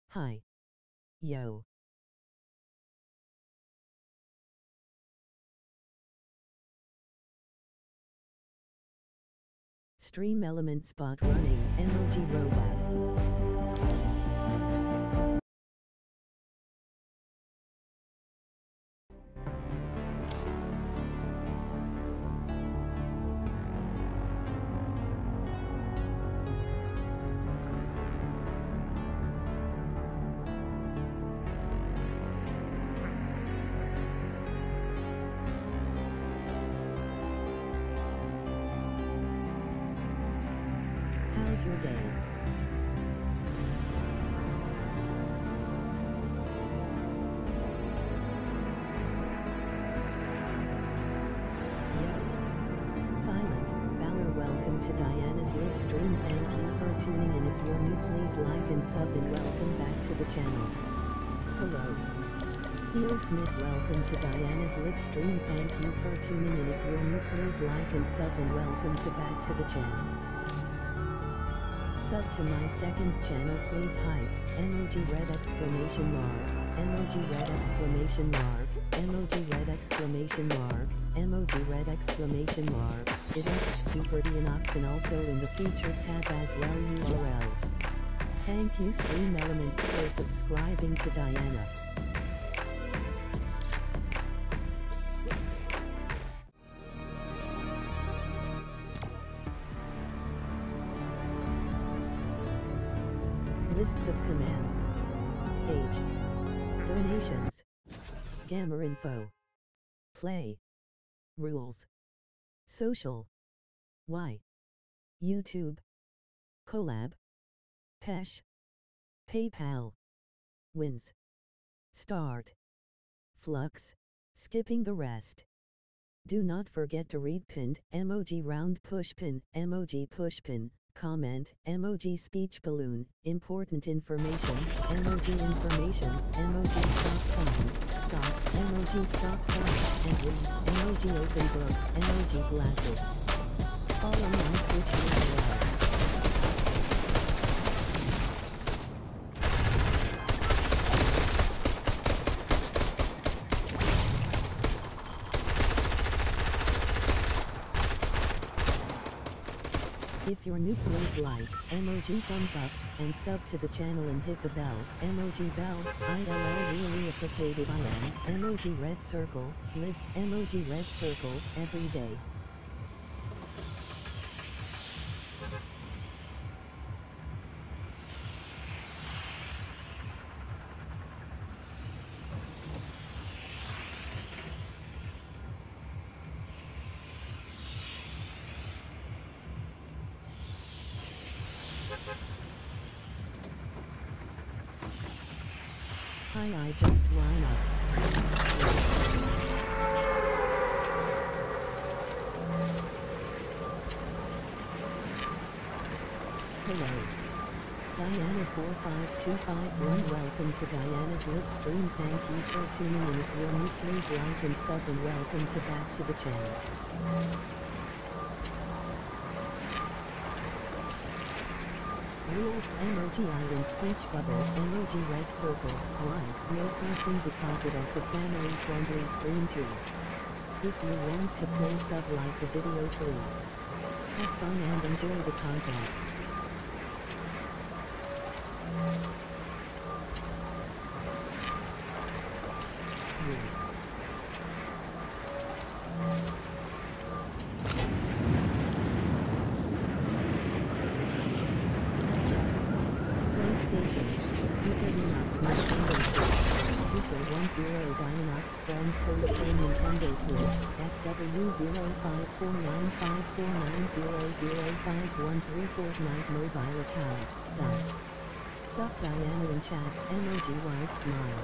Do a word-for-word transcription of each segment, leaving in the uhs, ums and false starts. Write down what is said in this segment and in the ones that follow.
Hi. Yo. Stream element spot running, emoji robot. How's your day? Yo. Silent, Valor, welcome to Diana's live stream. Thank you for tuning in. If you're new, please like and sub, and welcome back to the channel. Hello. Here Smith, welcome to Diana's live stream. Thank you for tuning in. If you're new, please like and sub, and welcome to back to the channel. Sub to my second channel, please. Hype, emoji red exclamation mark, emoji red exclamation mark, emoji red exclamation mark, emoji red exclamation mark. It is Super Deanox, and also in the featured tab as well. U R L. Thank you Stream Elements for subscribing to Diana. Lists of commands. Age. Donations. Gamma info. Play. Rules. Social. Y. YouTube. Collab. Pesh. PayPal. Wins. Start. Flux. Skipping the rest. Do not forget to read pinned, emoji round push pin, emoji push pin. Comment, emoji speech balloon, important information, emoji information, emoji stop sign, stop, emoji stop sign, and read, emoji open book, emoji glasses. Follow my Twitch U R L. If you're new, please like, emoji thumbs up, and sub to the channel and hit the bell, emoji bell, I L L really applicated I am, emoji red circle, live, emoji red circle, every day. Hi, I just line up. Hello. Diana four five two five one, welcome to Diana's live stream. Thank you for tuning in. If you're new, please like and sub, and welcome to back to the channel. Rules, emoji island speech bubble, emoji red circle, one, no cursing because it is a family friendly stream too. If you want to play, sub, like the video too. Have fun and enjoy the content. Yeah. PlayStation, Super Deanox Nintendo Switch, Super one zero Dianox friend code for Nintendo Switch, S W zero five four nine five four nine zero zero five one three Fortnite mobile account, dot. Sup Diana in chat, emoji white smile.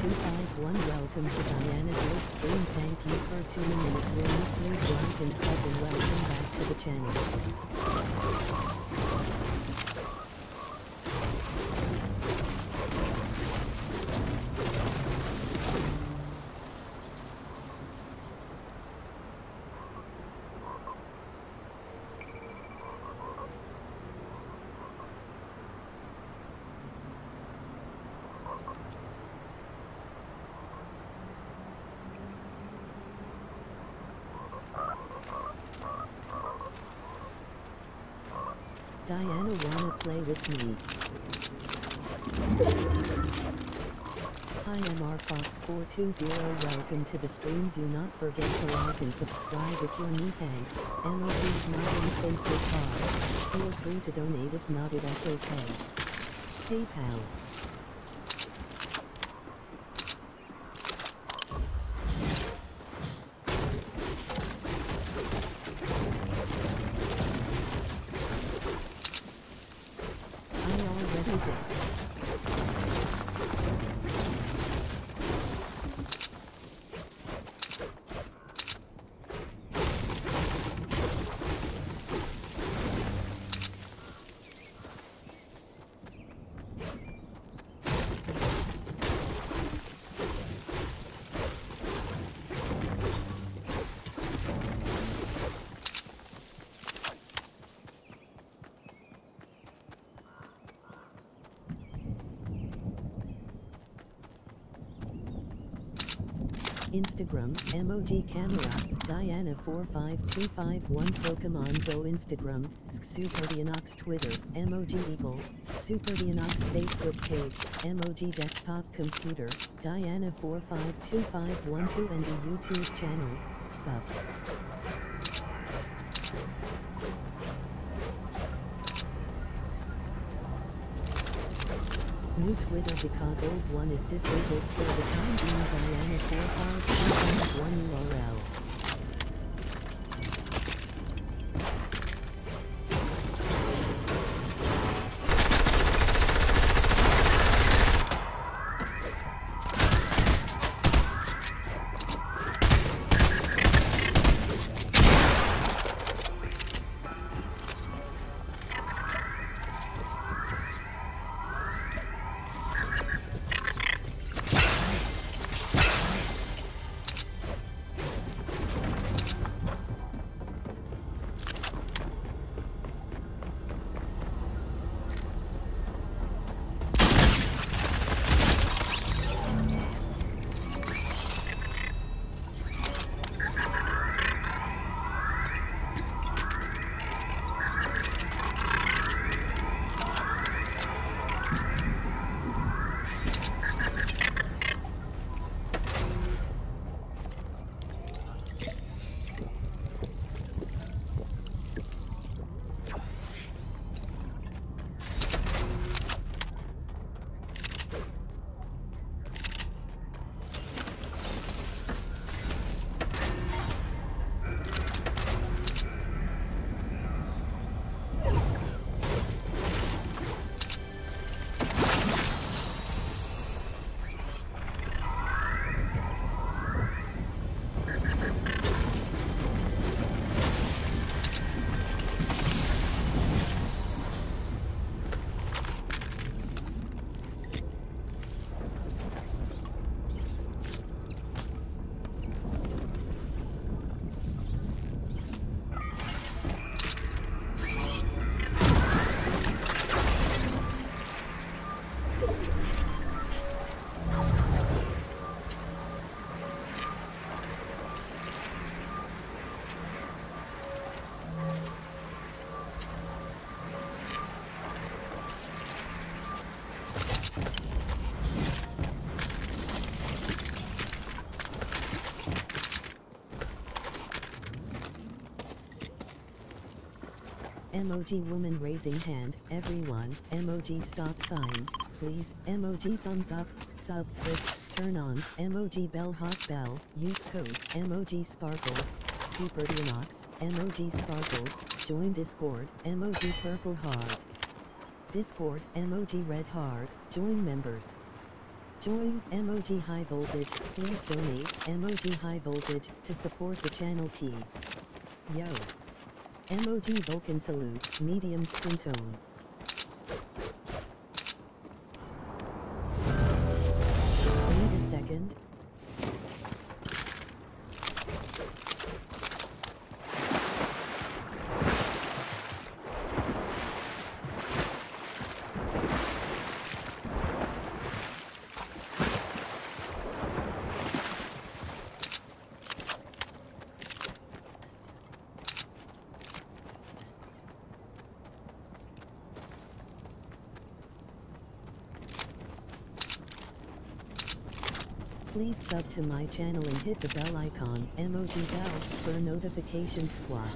two five one. Welcome to Diana's live stream. Thank you for tuning in. If you're new, please like and sub, and welcome back to the channel. Diana wanna play with me? Hi, I'm R Fox four two zero. Welcome to the stream. Do not forget to like and subscribe if you're new. Thanks. M O G's not in Facebook card. Feel free to donate. If not, that's okay. PayPal. Instagram, emoji camera, Diana four five two five one. Pokemon Go. Instagram, Superdianox. Twitter, emoji eagle, Superdianox. Facebook page, emoji desktop computer, Diana four five two five one two. And the YouTube channel, sub. New Twitter because old one is disabled for the time being. Diana four five two five one U R L. Emoji woman raising hand, everyone, emoji stop sign, please, emoji thumbs up, sub click, turn on, emoji bell hot bell, use code, emoji sparkles, Superdianox, emoji sparkles, join Discord, emoji purple heart. Discord, emoji red heart, join members. Join emoji high voltage. Please donate emoji high voltage to support the channel T. Yo. Emoji Vulcan salute, medium skin tone. Wait a second. Please sub to my channel and hit the bell icon, emoji bell, for a notification squad.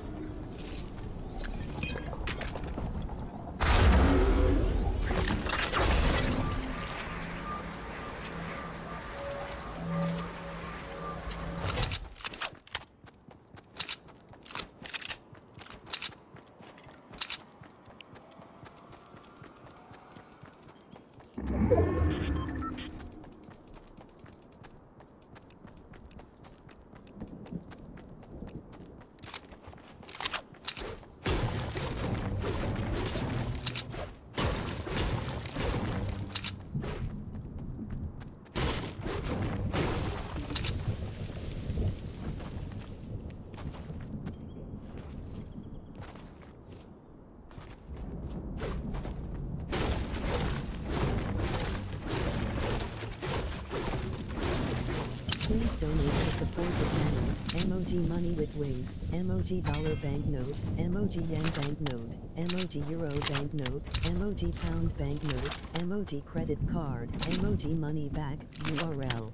Please donate to support the channel. Emoji money with wings, emoji dollar banknote, emoji yen banknote, emoji euro banknote, emoji pound banknote, emoji credit card, emoji money back, U R L.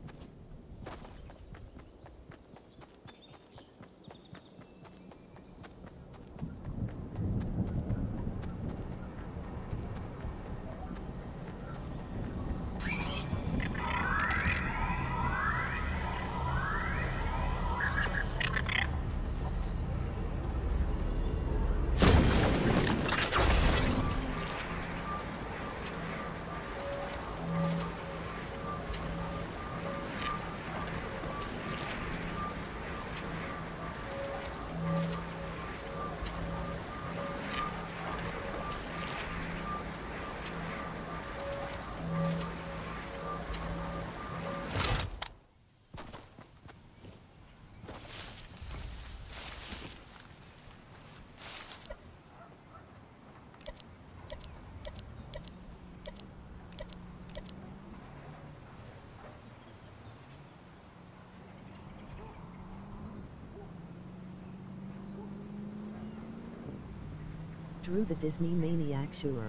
Drew the Disney Maniac sure.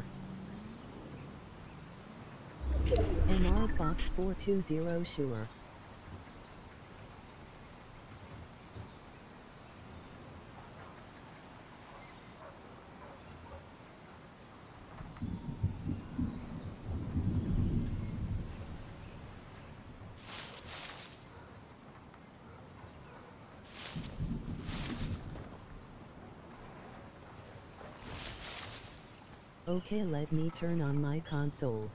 M R Fox four two zero sure. Okay, let me turn on my console.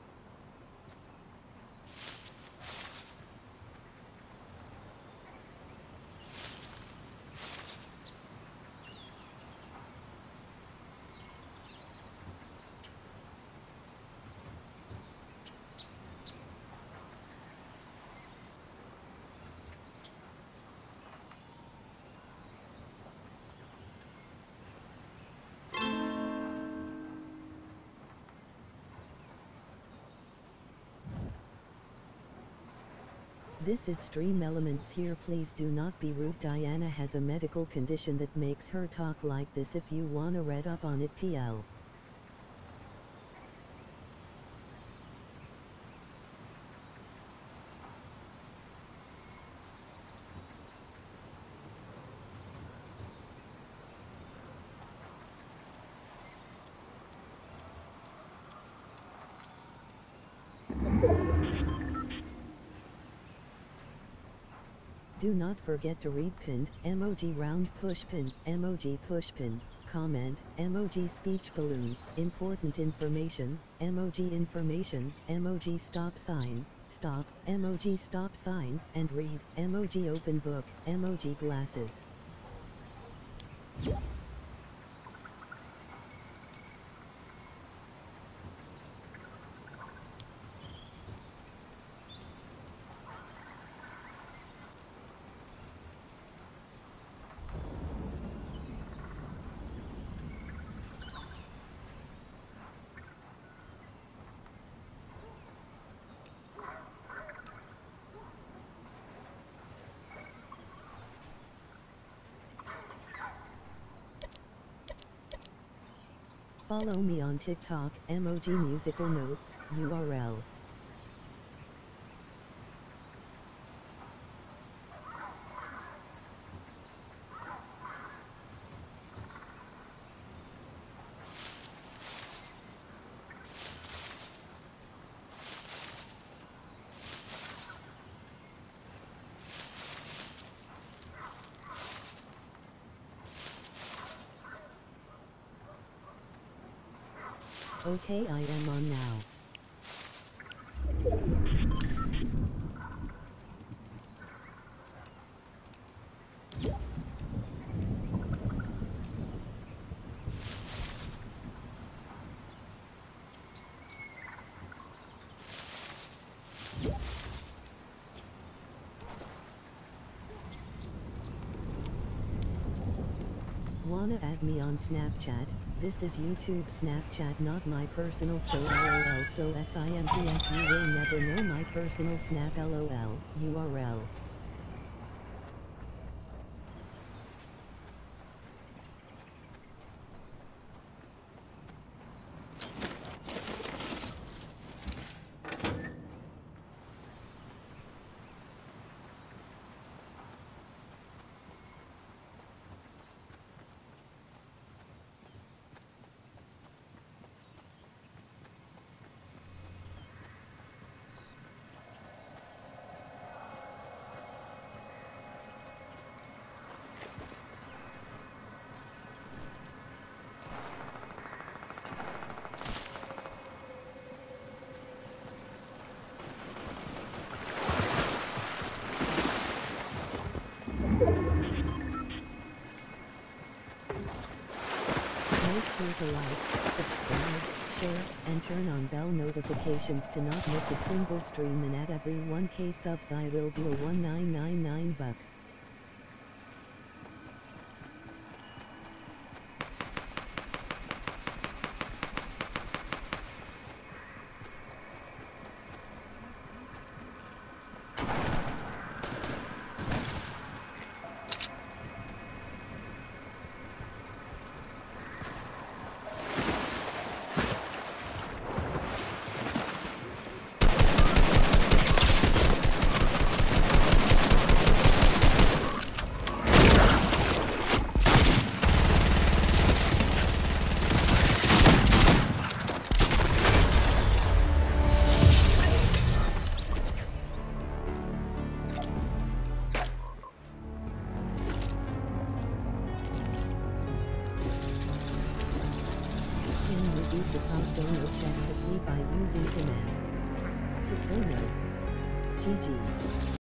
This is Stream Elements here. Please do not be rude. Diana has a medical condition that makes her talk like this. If you wanna read up on it, P L. Do not forget to read pinned, emoji round push pin, emoji push pin, comment, emoji speech balloon, important information, emoji information, emoji stop sign, stop, emoji stop sign, and read, emoji open book, emoji glasses. Follow me on TikTok, emoji musical notes, U R L. Okay, I am on now. Wanna add me on Snapchat? This is YouTube Snapchat, not my personal, so lol, so simps you will never know my personal snap lol, U R L. Make sure to like, subscribe, share, and turn on bell notifications to not miss a single stream, and at every one K subs I will do a one nine nine nine buck. Reduce the cost donor check to see by using command to promo. G G.